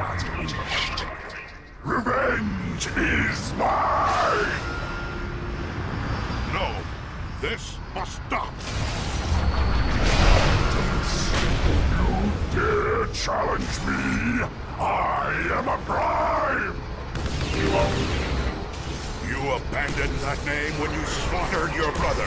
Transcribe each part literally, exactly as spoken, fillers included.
not wished. Revenge is mine! No, this must stop. You dare challenge me? I am a prime! You You abandoned that name when you slaughtered your brother.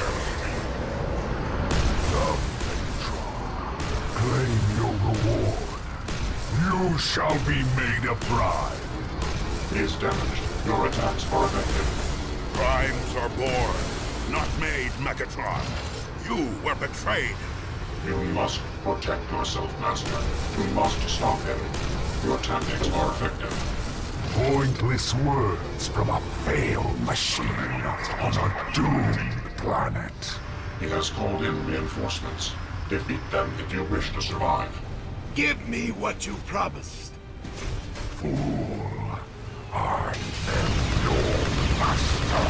The Megatron. Claim your reward. You shall be made a prime. He is damaged. Your attacks are effective. Primes are born, not made, Megatron. You were betrayed. You must protect yourself, Master. You must stop him. Your tactics are effective. Pointless words from a failed machine on a doomed planet. He has called in reinforcements. Defeat them if you wish to survive. Give me what you promised. Fool. I am your master.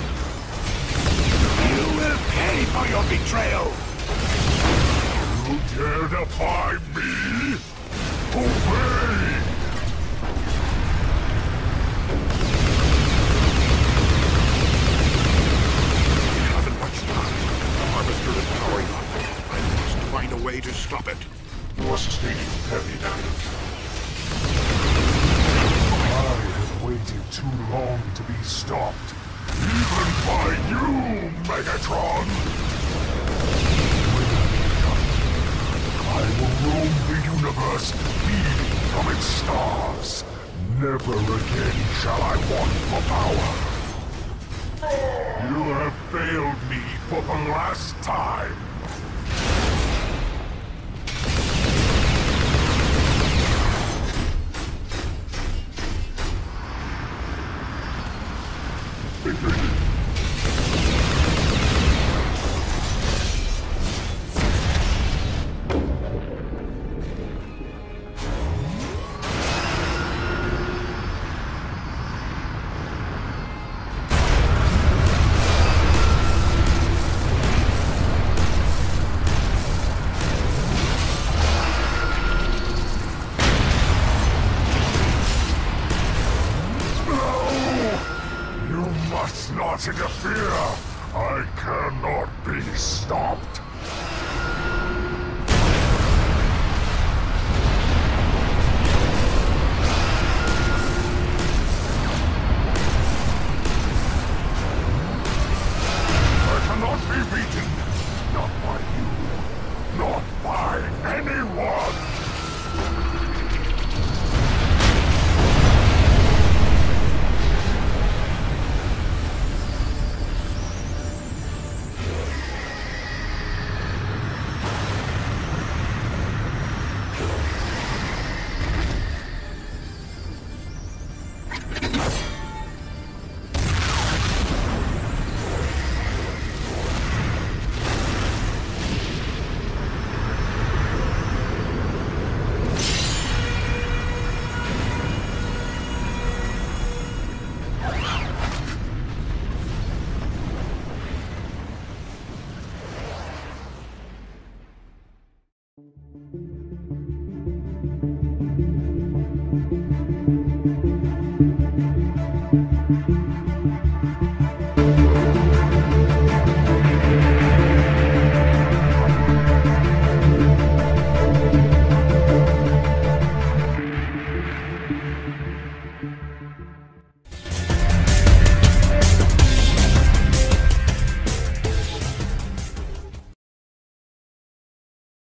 You will pay for your betrayal. You dare defy me? Obey! We haven't much time. The harvester is powering up. I must find a way to stop it. You are sustaining heavy damage. I have waited too long to be stopped. Even by you, Megatron! When I'm done, I will roam the universe, feeding from its stars. Never again shall I want for power. You have failed me for the last time. Not interfere! I cannot be stopped!